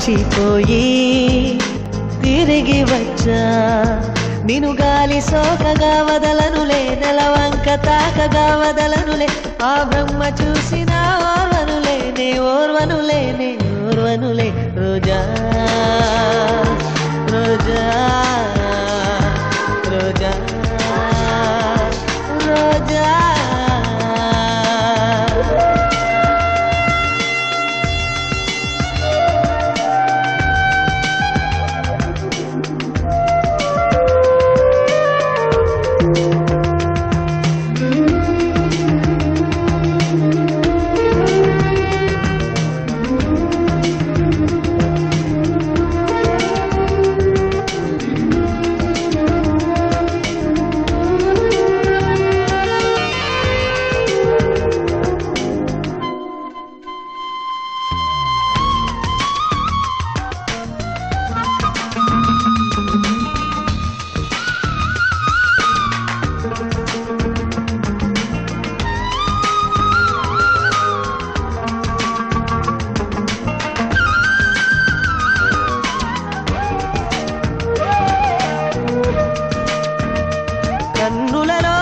మరచిపోయి తిరిగి వచ్చా నిను గాలి సోకగా వదలనులే నెలవంక తాకగా వదలనులే ఆ బ్రహ్మ చూసిన ఓర్వనులేనే ఓర్వనులేనే ఓర్వనులే రోజా రోజా రోజా రోజా కన్నులలో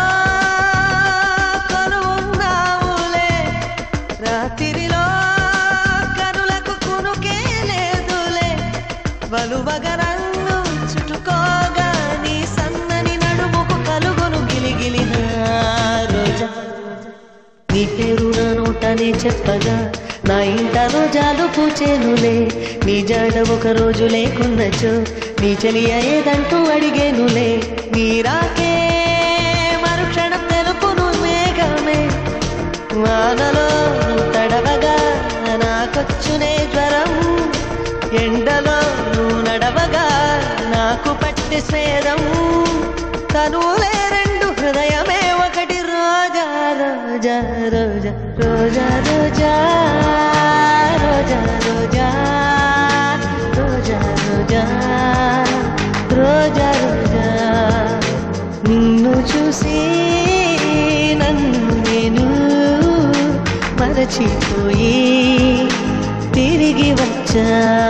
కొలువున్నావులే రాత్రిలో కనులకు కునుకే లేదులే వలువగా నన్ను చుట్టుకోగా నీ సన్నని నడుముకు కలుగును గిలిగిలిన రోజా నీ పేరు నా నోటనే చెప్పగా నా ఇంట రోజాలు పూచేనులే నీ జాడ ఒక రోజు లేకున్నచో నీ చెలియ ఏదంటూ అడిగేనులే నీ రాకే మరుక్షణం తెలుపును మేఘమే వానలో నువ్వు తడవగా నాకొచ్చునే జ్వరం ఎండలో నువ్వు నడవగా నాకు పట్టి స్వేదం తనులే రెండు హృదయమే ఒకటి రోజా రోజా రోజా రోజా రోజా రోజా రోజా రోజా రోజా రోజా రోజా నిన్ను చూసి నన్ను నేను మరచిపోయి తిరిగి వచ్చా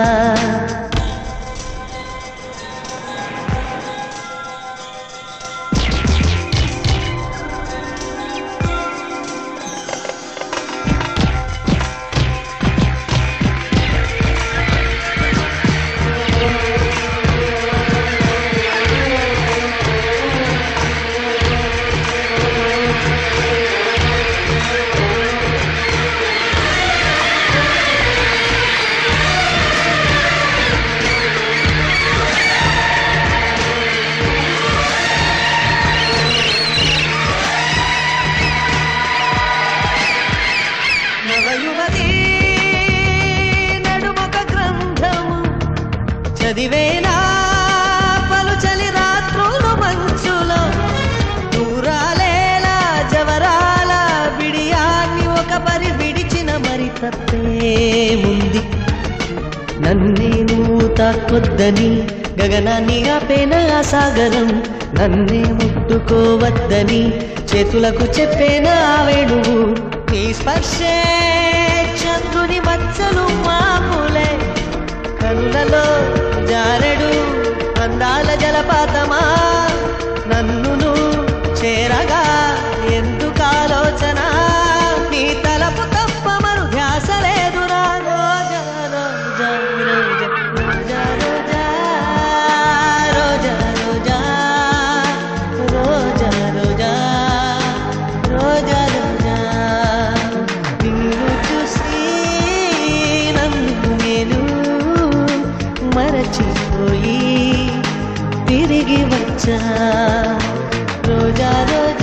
చదివేనా పలుచలి రాత్రులు మంచులో దూరాలేలా జవరాల బిడియాన్ని ఒక పరి విడిచిన మరి తప్పేముంది నన్నే నువ్వు తాకొద్దని గగనాన్ని ఆపేన ఆ సాగరం నన్నే ముట్టుకోవద్దని చేతులకు చెప్పేన ఆ వేణువు నీ స్పర్శే చంద్రుని మచ్చలు మామూలే కనులలో జారెడు అందాల జలపాతమా నన్ను చేరగా ఎందుకు ఆలోచన నీ తలపు తప్ప మరు ధ్యాస లేదురా రోజా రోజా రోజా రోజా రోజా రోజా రోజా రోజా రోజా నిన్ను చూసి నన్ను నేను మరచిపోయి తిరిగి వచ్చా రోజా రోజా